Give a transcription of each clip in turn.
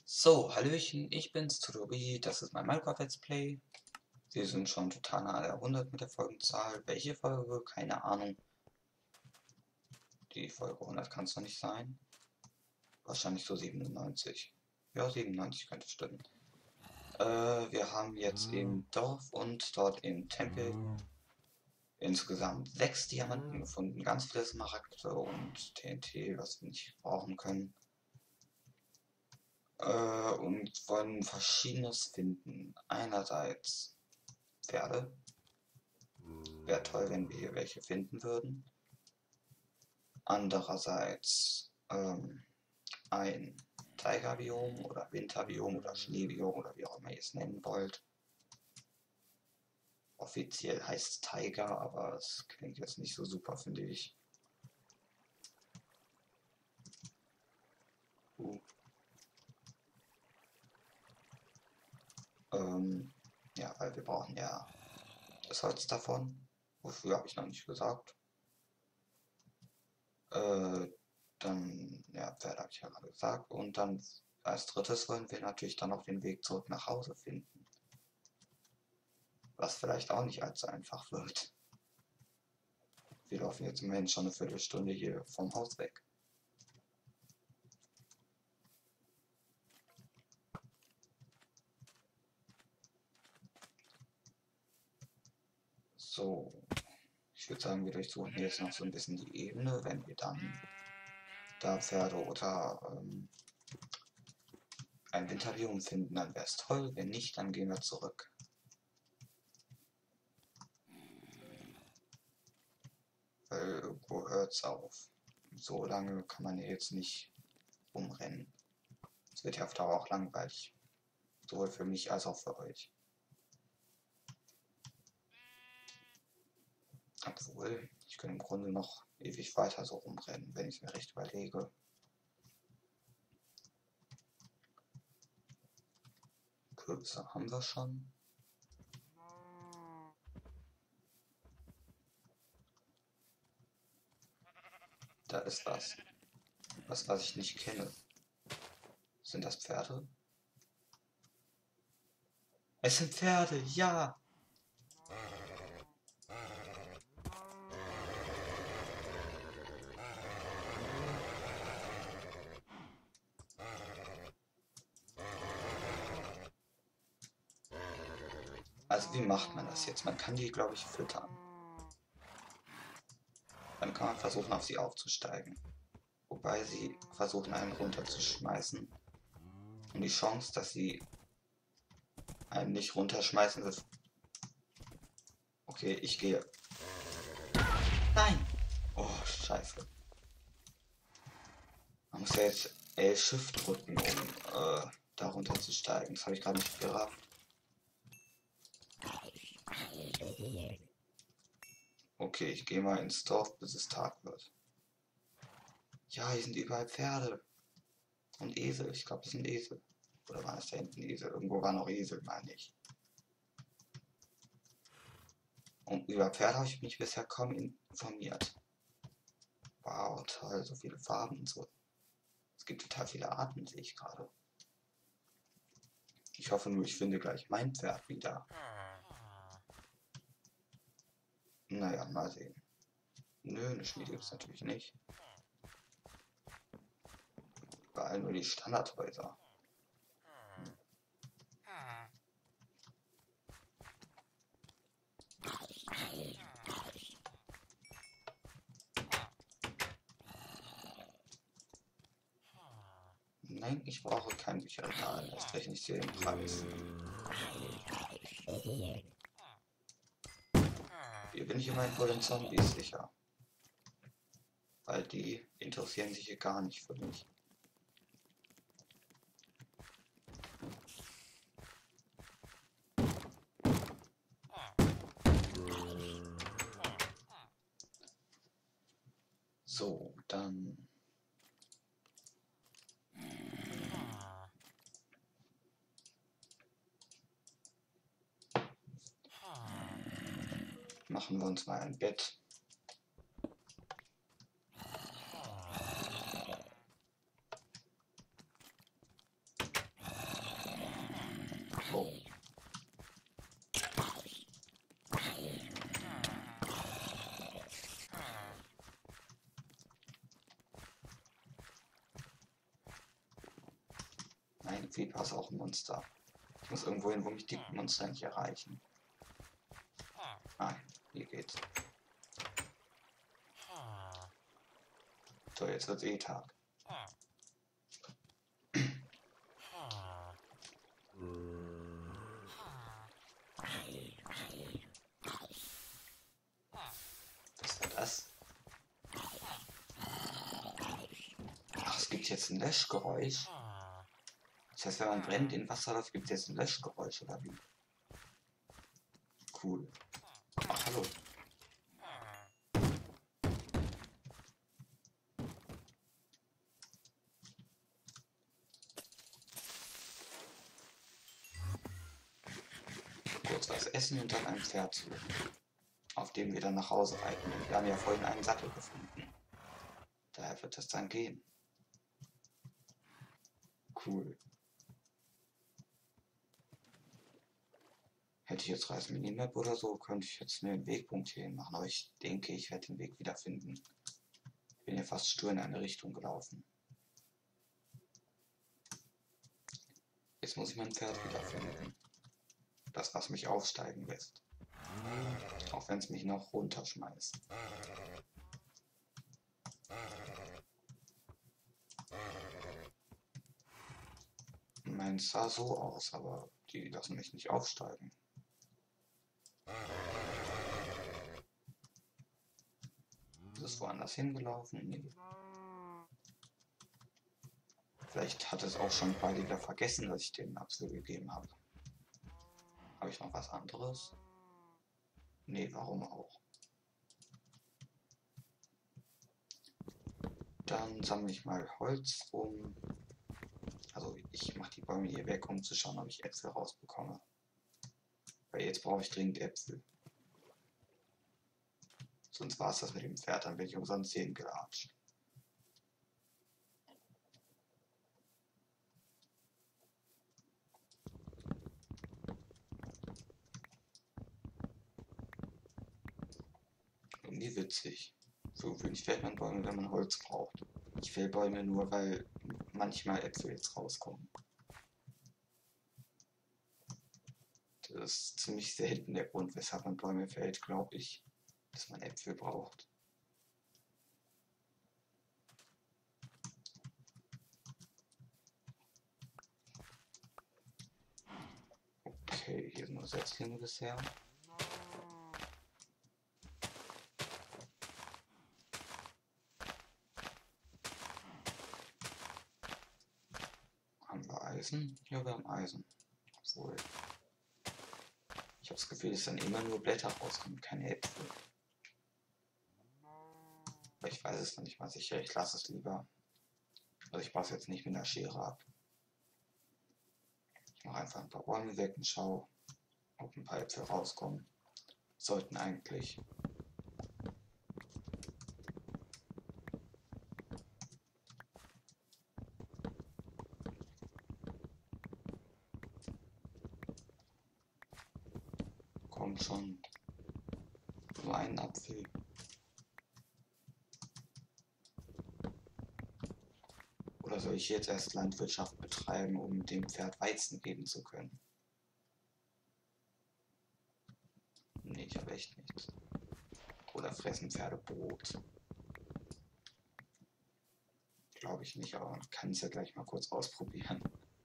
So, Hallöchen, ich bin's, Todori, das ist mein Minecraft Let's Play. Wir sind schon total nahe der 100 mit der Folgenzahl. Welche Folge? Keine Ahnung. Die Folge 100 kann es noch nicht sein. Wahrscheinlich so 97. Ja, 97 könnte stimmen. Wir haben jetzt im Dorf und dort im Tempel insgesamt 6 Diamanten gefunden. Ganz viele Smaragde und TNT, was wir nicht brauchen können. Und wollen Verschiedenes finden. Einerseits Pferde. Wäre toll, wenn wir hier welche finden würden. Andererseits ein Taiga-Biom oder Winterbiom oder Schneebiom oder wie auch immer ihr es nennen wollt. Offiziell heißt es Taiga, aber es klingt jetzt nicht so super, finde ich. Ja, weil wir brauchen ja das Holz davon. Wofür habe ich noch nicht gesagt. Dann, ja, Pferde habe ich ja gerade gesagt. Und dann als drittes wollen wir natürlich dann noch den Weg zurück nach Hause finden. Was vielleicht auch nicht allzu einfach wird. Wir laufen jetzt immerhin schon eine Viertelstunde hier vom Haus weg. So, ich würde sagen, wir durchsuchen hier jetzt noch so ein bisschen die Ebene. Wenn wir dann da Pferde oder ein Winterbiom finden, dann wäre es toll. Wenn nicht, dann gehen wir zurück. Weil irgendwo hört es auf. So lange kann man hier jetzt nicht rumrennen. Es wird ja auf Dauer auch langweilig. Sowohl für mich als auch für euch. Obwohl, ich könnte im Grunde noch ewig weiter so rumrennen, wenn ich es mir recht überlege. Kürbisse haben wir schon. Da ist was. Was ich nicht kenne. Sind das Pferde? Es sind Pferde, ja! Also wie macht man das jetzt? Man kann die, glaube ich, füttern. Dann kann man versuchen, auf sie aufzusteigen. Wobei sie versuchen, einen runterzuschmeißen. Und die Chance, dass sie einen nicht runterschmeißen, ist... Okay, ich gehe. Nein! Oh, scheiße. Man muss ja jetzt L-Shift drücken, um da runterzusteigen. Das habe ich gerade nicht gerafft. Okay, ich gehe mal ins Dorf, bis es Tag wird. Ja, hier sind überall Pferde. Und Esel. Ich glaube, das sind Esel. Oder waren es da hinten Esel? Irgendwo waren noch Esel, meine ich. Und über Pferde habe ich mich bisher kaum informiert. Wow, toll, so viele Farben und so. Es gibt total viele Arten, sehe ich gerade. Ich hoffe nur, ich finde gleich mein Pferd wieder. Naja, mal sehen. Nö, eine Schmiede gibt es natürlich nicht. Überall nur die Standardhäuser. Nein, ich brauche kein Bücherregal. Erst recht nicht hier den Preis. Hier bin ich immerhin vor den Zombies sicher. Weil die interessieren sich hier gar nicht für mich. So, dann machen wir uns mal ein Bett. Ein Creeper ist auch ein Monster. Ich muss irgendwo hin, wo mich die Monster nicht erreichen. Ah, hier geht's. So, jetzt wird's eh Tag. Was war das? Ach, es gibt jetzt ein Löschgeräusch. Das heißt, wenn man brennt in Wasser läuft, gibt es jetzt ein Löschgeräusch, oder wie? Cool. Ach, hallo. Kurz was essen und dann ein Pferd suchen, auf dem wir dann nach Hause reiten. Wir haben ja vorhin einen Sattel gefunden. Daher wird das dann gehen. Cool. Hätte ich jetzt Reise Minimap oder so, könnte ich jetzt mir einen Wegpunkt hier hin machen, aber ich denke, ich werde den Weg wiederfinden. Ich bin ja fast stur in eine Richtung gelaufen. Jetzt muss ich mein Pferd wiederfinden. Das, was mich aufsteigen lässt. Auch wenn es mich noch runterschmeißt. Meins sah so aus, aber die lassen mich nicht aufsteigen. Ist es woanders hingelaufen? Nee. Vielleicht hat es auch schon beide wieder vergessen, dass ich den Apfel gegeben habe. Habe ich noch was anderes? Nee, warum auch? Dann sammle ich mal Holz um. Also ich mache die Bäume hier weg, um zu schauen, ob ich Äpfel rausbekomme. Weil jetzt brauche ich dringend Äpfel. Sonst war es das mit dem Pferd, dann bin ich umsonst hingelatscht. Irgendwie witzig. So gewöhnlich fällt man Bäume, wenn man Holz braucht. Ich fäll Bäume nur, weil manchmal Äpfel jetzt rauskommen. Das ist ziemlich selten der Grund, weshalb man Bäume fällt, glaube ich, dass man Äpfel braucht. Okay, hier sind nur Setzlinge bisher. Haben wir Eisen? Ja, wir haben Eisen. Obwohl, ich habe das Gefühl, dass dann immer nur Blätter rauskommen, keine Äpfel. Aber ich weiß es noch nicht mal sicher, ich lasse es lieber. Also ich mache es jetzt nicht mit einer Schere ab. Ich mache einfach ein paar Bäume weg und schaue, ob ein paar Äpfel rauskommen. Sollten eigentlich. Kommt schon. Nur einen Apfel. Oder soll ich jetzt erst Landwirtschaft betreiben, um dem Pferd Weizen geben zu können? Nee, ich habe echt nichts. Oder fressen Pferde Brot? Glaube ich nicht, aber man kann es ja gleich mal kurz ausprobieren.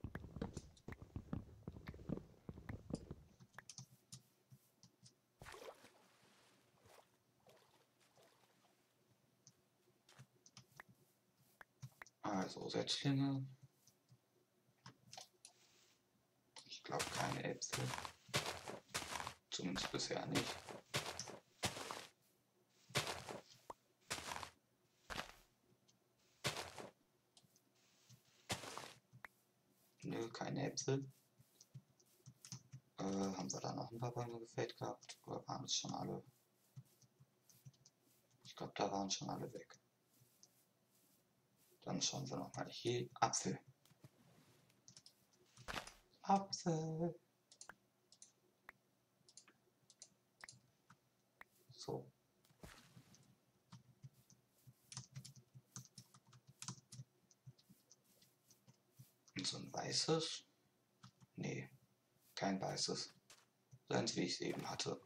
Also Setzlinge. Ich glaube keine Äpfel. Zumindest bisher nicht. Nö, keine Äpfel. Haben wir da noch ein paar Bäume gefällt gehabt? Oder waren es schon alle? Ich glaube, da waren schon alle weg. Dann schauen wir nochmal hier. Apfel. Apfel. So. Und so ein weißes? Nee, kein weißes. So eins, wie ich es eben hatte.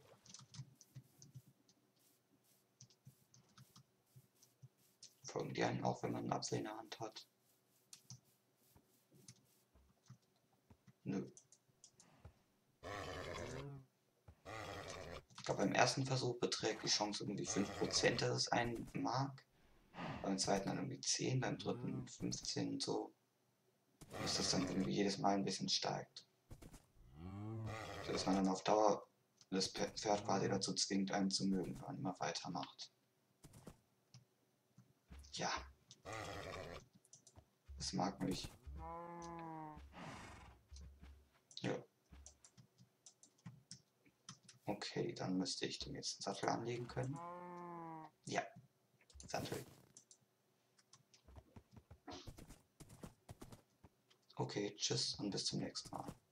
Folgen die einen auch, wenn man einen Apfel in der Hand hat? Nö. Ich glaube, beim ersten Versuch beträgt die Chance irgendwie 5%, dass es einen mag. Beim zweiten dann irgendwie 10, beim dritten 15 und so. Bis das dann irgendwie jedes Mal ein bisschen steigt. So dass man dann auf Dauer das Pferd quasi dazu zwingt, einen zu mögen, wenn man immer weitermacht. Ja. Es mag mich. Ja. Okay, dann müsste ich dem jetzt einen Sattel anlegen können. Ja, Sattel. Okay, tschüss und bis zum nächsten Mal.